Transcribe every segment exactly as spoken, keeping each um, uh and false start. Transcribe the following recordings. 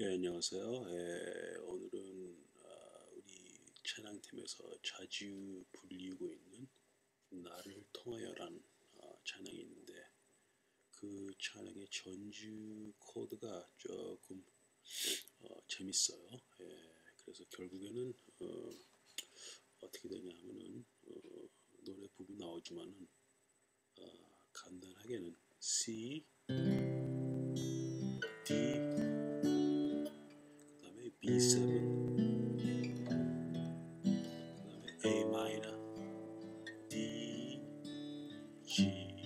예, 안녕하세요. 예, 오늘은 아, 우리 찬양팀에서 자주 불리고 있는 나를 통하여란 아, 찬양이 있는데 그 찬양의 전주 코드가 조금 어, 재밌어요. 예, 그래서 결국에는 어, 어떻게 되냐 하면은 어, 노래 부분 나오지만은 어, 간단하게는 C, D, 그다음에 비 세븐, 그다음에 A 마이너, D, G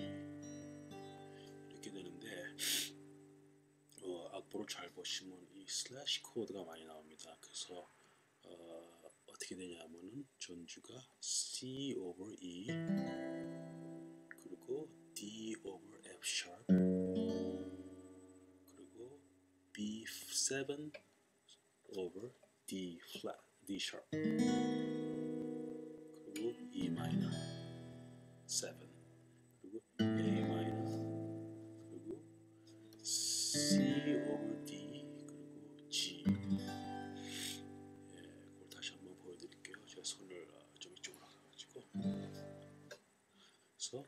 이렇게 되는데 어, 악보를 잘 보시면 이 슬래시 코드가 많이 나옵니다. 그래서 어, 어떻게 되냐면은 전주가 C over E 그리고 D over F sharp 그리고 비 세븐 over D flat D sharp 그리고 E minor seven 그리고 A minor 그리고 C over D 그리고 G. 예, 그걸 다시 한번 보여드릴게요. 제가 손을 좀 이쪽으로 가가지고 그래서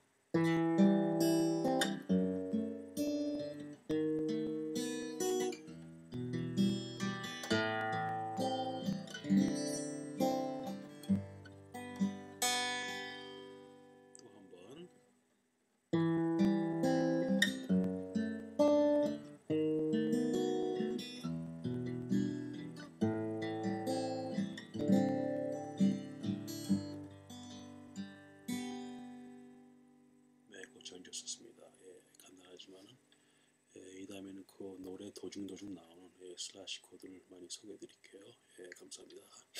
또 한번 네, 그 전주 썼습니다. 예, 간단하지만은 예, 이 다음에는 그 노래 도중도중 나오는 예, 슬래시 코드를 많이 소개해드릴게요. 예, 감사합니다.